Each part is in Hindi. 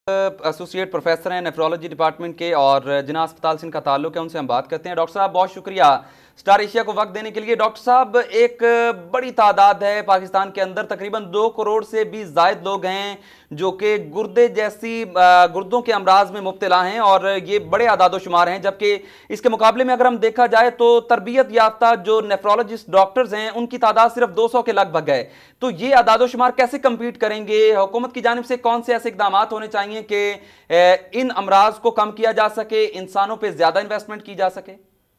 एसोसिएट प्रोफेसर हैं नेफ्रोलॉजी डिपार्टमेंट के और जिना अस्पताल से इनका ताल्लुक है, उनसे हम बात करते हैं। डॉक्टर साहब बहुत शुक्रिया स्टार एशिया को वक्त देने के लिए। डॉक्टर साहब, एक बड़ी तादाद है पाकिस्तान के अंदर, तकरीबन 2 करोड़ से भी ज्यादा लोग हैं जो कि गुर्दे जैसी गुर्दों के अमराज में मुब्तला हैं और ये बड़े आदादोशुमार हैं, जबकि इसके मुकाबले में अगर हम देखा जाए तो तरबियत याफ्ता जो नेफ्रोलॉजिस्ट डॉक्टर्स हैं उनकी तादाद सिर्फ 200 के लगभग है। तो ये आदादोशुमार कैसे कम्पीट करेंगे? हुकूमत की जानिब से कौन से ऐसे इकदाम होने चाहिए कि इन अमराज को कम किया जा सके, इंसानों पर ज्यादा इन्वेस्टमेंट की जा सके?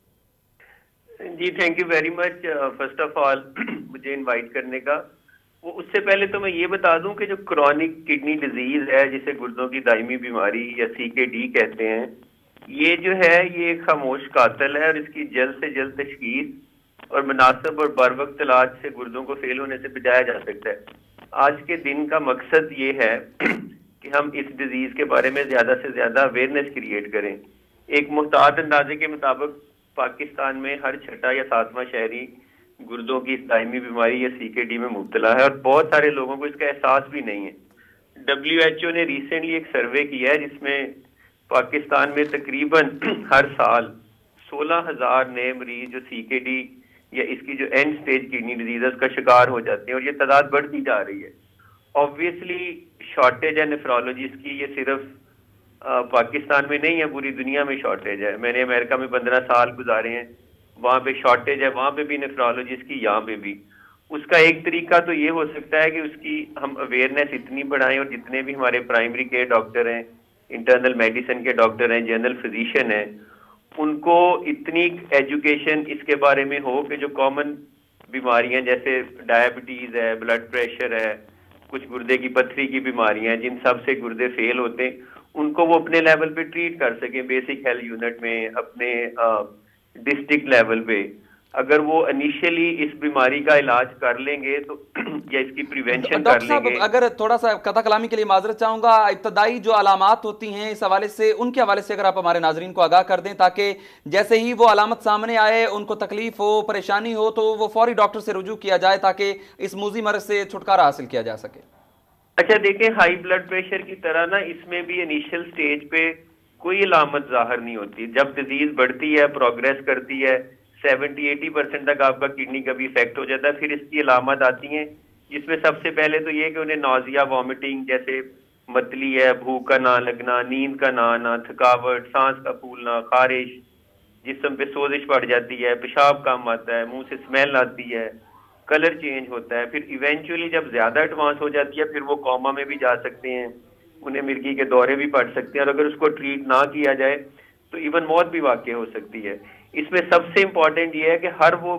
जी thank you very much first of all मुझे इनवाइट करने का। वो उससे पहले तो मैं ये बता दूं कि जो क्रॉनिक किडनी डिजीज है, जिसे गुर्दों की दायमी बीमारी या CKD कहते हैं, ये जो है ये एक खामोश कातिल है और इसकी जल्द से जल्द तशखीस और मुनासिब और बर वक्त इलाज से गुर्दों को फेल होने से बचाया जा सकता है। आज के दिन का मकसद ये है कि हम इस डिजीज के बारे में ज्यादा से ज्यादा अवेयरनेस क्रिएट करें। एक मुहतात अंदाजे के मुताबिक पाकिस्तान में हर छठा या सातवां शहरी गुर्दों की दायमी बीमारी या CKD में मुब्तला है और बहुत सारे लोगों को इसका एहसास भी नहीं है। WHO ने रिसेंटली एक सर्वे किया है जिसमें पाकिस्तान में तकरीबन हर साल 16,000 नए मरीज जो CKD या इसकी जो एंड स्टेज किडनी डिजीज का शिकार हो जाते हैं और ये तादाद बढ़ती जा रही है। ऑब्वियसली शॉर्टेज है नेफ्रोलॉजिस्ट की, ये सिर्फ पाकिस्तान में नहीं है, पूरी दुनिया में शॉर्टेज है। मैंने अमेरिका में 15 साल गुजारे हैं, वहाँ पे शॉर्टेज है, वहाँ पे भी नेफ्रोलॉजिस्ट की, यहाँ पे भी। उसका एक तरीका तो ये हो सकता है कि उसकी हम अवेयरनेस इतनी बढ़ाएं और जितने भी हमारे प्राइमरी केयर डॉक्टर हैं, इंटरनल मेडिसिन के डॉक्टर हैं, जनरल फिजिशियन हैं, उनको इतनी एजुकेशन इसके बारे में हो कि जो कॉमन बीमारियां जैसे डायबिटीज है, ब्लड प्रेशर है, कुछ गुर्दे की पथरी की बीमारियां हैं जिन सब से गुर्दे फेल होते हैं, उनको वो अपने लेवल पे ट्रीट कर सकें, बेसिक हेल्थ यूनिट में, अपने डिस्ट्रिक्ट लेवल पे। अगर वो इनिशियली इस बीमारी का इलाज कर लेंगे तो या इसकी प्रिवेंशन कर लेंगे। अगर थोड़ा सा कथा कलामी के लिए माजरत चाहूंगा, इब्तदाई जो अलामात होती हैं इस हवाले से, उनके हवाले से अगर आप हमारे नाजरीन को आगाह कर दें ताकि जैसे ही वो अलामत सामने आए, उनको तकलीफ हो, परेशानी हो, तो वो फौरी डॉक्टर से रुजू किया जाए ताकि इस मूजी मर्ज से छुटकारा हासिल किया जा सके। अच्छा देखें, हाई ब्लड प्रेशर की तरह ना इसमें भी इनिशियल स्टेज पे कोई अलामत जाहिर नहीं होती। जब डिजीज बढ़ती है, प्रोग्रेस करती है, 70-80% तक आपका किडनी का भी इफेक्ट हो जाता है, फिर इसकी अलामत आती हैं, जिसमें सबसे पहले तो ये कि उन्हें नौजिया, वॉमिटिंग जैसे मतली है, भूख का ना लगना, नींद का ना आना, थकावट, सांस का फूलना, खारिश, जिस्म पे सोजिश बढ़ जाती है, पेशाब कम आता है, मुंह से स्मेल आती है, कलर चेंज होता है। फिर इवेंचुअली जब ज्यादा एडवांस हो जाती है फिर वो कोमा में भी जा सकते हैं, उन्हें मिर्गी के दौरे भी पड़ सकते हैं और अगर उसको ट्रीट ना किया जाए तो इवन मौत भी वाकई हो सकती है। इसमें सबसे इम्पोर्टेंट ये है कि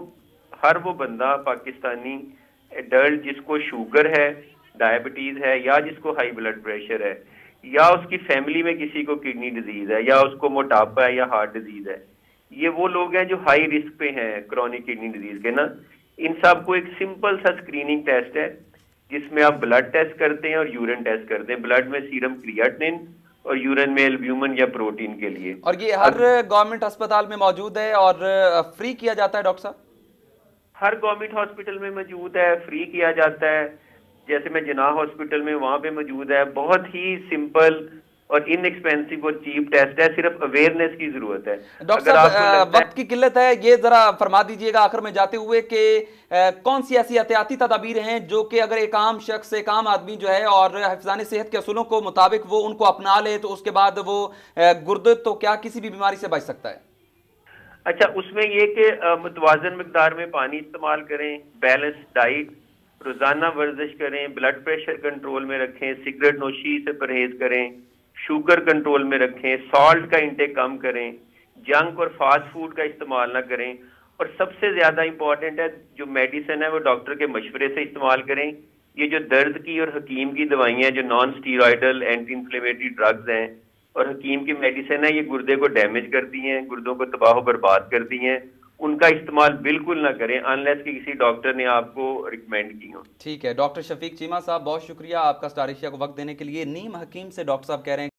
हर वो बंदा पाकिस्तानी एडल्ट जिसको शुगर है, डायबिटीज है या जिसको हाई ब्लड प्रेशर है या उसकी फैमिली में किसी को किडनी डिजीज है या उसको मोटापा है या हार्ट डिजीज है, ये वो लोग हैं जो हाई रिस्क पे हैं क्रॉनिक किडनी डिजीज के ना। इन सब को एक सिंपल सा स्क्रीनिंग टेस्ट है जिसमें आप ब्लड टेस्ट करते हैं और यूरिन टेस्ट करते हैं। ब्लड में सीरम क्रिएटिनिन और यूरिन में एल्ब्यूमिन या प्रोटीन के लिए। और ये हर गवर्नमेंट अस्पताल में मौजूद है और फ्री किया जाता है? डॉक्टर साहब, हर गवर्नमेंट हॉस्पिटल में मौजूद है, फ्री किया जाता है। जैसे मैं जिना हॉस्पिटल में, वहां पे मौजूद है। बहुत ही सिंपल और इनएक्सपेंसिव और चीप टेस्ट है, सिर्फ अवेयरनेस की जरूरत है। डॉक्टर साहब वक्त की किल्लत है, ये जरा फरमा दीजिएगा आखिर में जाते हुए कि कौन सी ऐसी एहतियाती तदाबीर हैं जो कि अगर एक आम शख्स, एक आम आदमी जो है और हिफ्ज़ान सेहत के असूलों को मुताबिक वो उनको अपना ले तो उसके बाद वो गुर्दे तो क्या किसी भी बीमारी से बच सकता है? अच्छा, उसमें ये कि मुतवाजन मिकदार में पानी इस्तेमाल करें, बैलेंस डाइट, रोजाना वर्जिश करें, ब्लड प्रेशर कंट्रोल में रखें, सिगरेट नोशी से परहेज करें, शुगर कंट्रोल में रखें, सॉल्ट का इंटेक कम करें, जंक और फास्ट फूड का इस्तेमाल ना करें और सबसे ज्यादा इंपॉर्टेंट है जो मेडिसिन है वो डॉक्टर के मशवरे से इस्तेमाल करें। ये जो दर्द की और हकीम की दवाइयाँ जो non steroidal anti inflammatory drugs हैं और हकीम की मेडिसिन है, ये गुर्दे को डैमेज करती हैं, गुर्दों को तबाह बर्बाद करती हैं, उनका इस्तेमाल बिल्कुल ना करें अनलेस कि किसी डॉक्टर ने आपको रिकमेंड की हो। ठीक है, डॉक्टर शफीक चीमा साहब बहुत शुक्रिया आपका स्टार एशिया को वक्त देने के लिए। नीम हकीम से डॉक्टर साहब कह रहे हैं